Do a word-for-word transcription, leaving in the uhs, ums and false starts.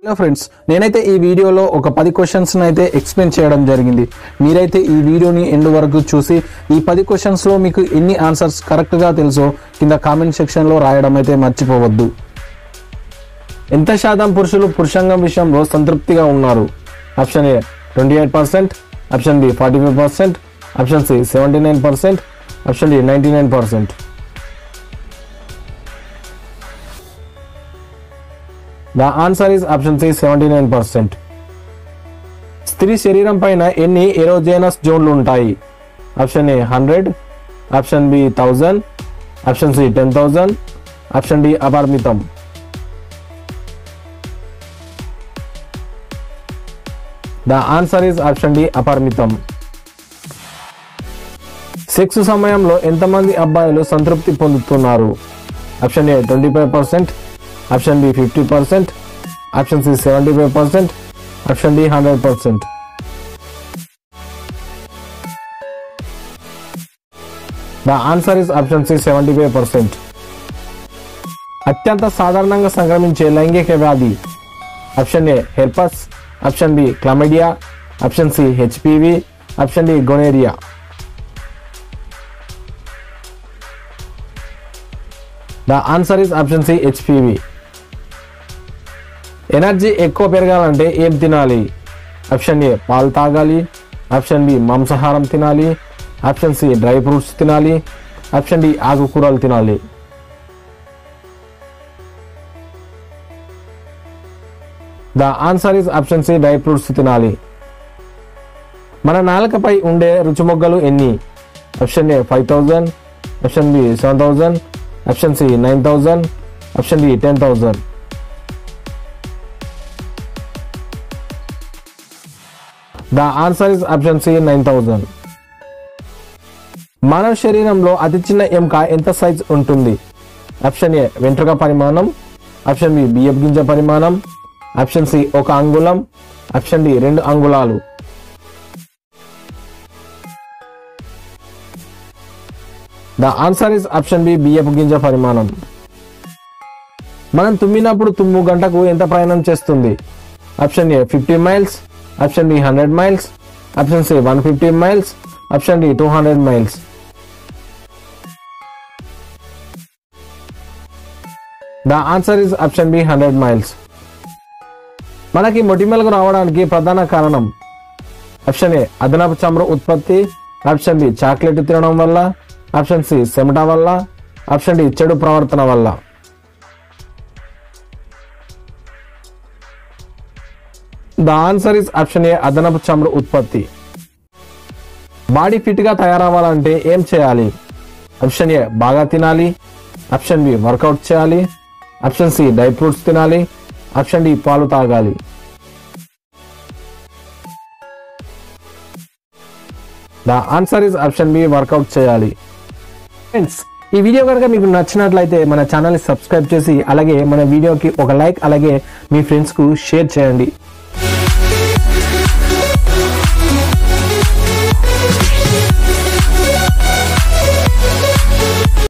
Hello friends, నేనైతే ఈ వీడియోలో ఒక పది క్వశ్చన్స్ అయితే ఎక్స్ప్లెయిన్ చేయడం జరిగింది. మీరైతే ఈ వీడియోని ఎండ్ వరకు చూసి ఈ పది క్వశ్చన్స్ లో మీకు ఎన్ని ఆన్సర్స్ కరెక్ట్ గా తెలుసో కింద కామెంట్ సెక్షన్ లో రాయడం అయితే మర్చిపోవద్దు. ఎంత శాతం పురుషులు పురుషాంగం విషయంలో సంతృప్తిగా ఉన్నారు? Option A twenty eight percent, option B forty five percent, option C seventy nine percent, option D ninety nine percent. The answer is option C, seventy-nine percent. స్త్రీ శరీరం పైన ఎన్ని ఎరోజెనస్ జోన్లు ఉంటాయి? Option A hundred, option B thousand, option C ten thousand, option D అపరిమితం. The answer is option D, అపరిమితం. Sex సమయంలో ఎంతమంది అబ్బాయిలు సంతృప్తి పొందుతున్నారు? Option A twenty five percent, option B fifty percent, option C seventy five percent, option D hundred percent. The answer is option C seventy five percent. అత్యంత సాధారణంగా సంక్రమించే లైంగిక వ్యాధి? Option A herpes, option B chlamydia, option C HPV, option D gonorrhoea. The answer is option C HPV. Energy ఎక్కువ పెరగాలంటే ఏం తినాలి? Option A పాలు తాగాలి, ఆప్షన్ బి మాంసాహారం తినాలి, ఆప్షన్ సి డ్రై ఫ్రూట్స్ తినాలి, ఆప్షన్ డి ఆకుకూరలు తినాలి. The answer is option C dry fruits తినాలి. మన నాలుకపై ఉండే రుచిమొగ్గలు ఎన్ని? Option A five thousand, option B seven thousand, option C nine thousand, option D ten thousand. The answer is option C nine thousand. మానవ శరీరంలో అతి చిన్న ఎముక ఎంత సైజ్ ఉంటుంది? ఆప్షన్ ఏ వెంట్రుక పరిమాణం, ఆప్షన్ బి బియ్యపు గింజ పరిమాణం, ఆప్షన్ సి ఒక అంగుళం, ఆప్షన్ డి రెండు అంగుళాలు. The answer is option B బియ్యపు గింజ పరిమాణం. మనం తుమ్మినప్పుడు తుమ్ము గంటకు ఎంత ప్రయాణం చేస్తుంది? Option A fifty miles, option D hundred miles, option C one fifty miles, option D two hundred miles. The answer is option B hundred miles. మనకి మొటిమలకు రావడానికి ప్రధాన కారణం? ఆప్షన్ ఏ అదనపు చమురు ఉత్పత్తి, ఆప్షన్ బి చాక్లెట్ తినడం వల్ల, ఆప్షన్ సి చెమట వల్ల, ఆప్షన్ డి చెడు ప్రవర్తన వల్ల. The answer is option A అదనపు చమురు ఉత్పత్తి. బాడీ ఫిట్ గా తయారవ్వాలంటే ఏం చేయాలి? ఆప్షన్ ఏ బాగా తినాలి, ఆప్షన్ బి వర్కౌట్ చేయాలి, ఆప్షన్ సి డ్రై ఫ్రూట్స్ తినాలి, ఆప్షన్ డి పాలు తాగాలి. The answer is option B workout చేయాలి. ఫ్రెండ్స్, ఈ వీడియో కనుక మీకు నచ్చినట్లయితే మన ఛానల్ని సబ్స్క్రైబ్ చేసి అలాగే మన వీడియోకి ఒక లైక్ అలాగే మీ ఫ్రెండ్స్కు షేర్ చేయండి.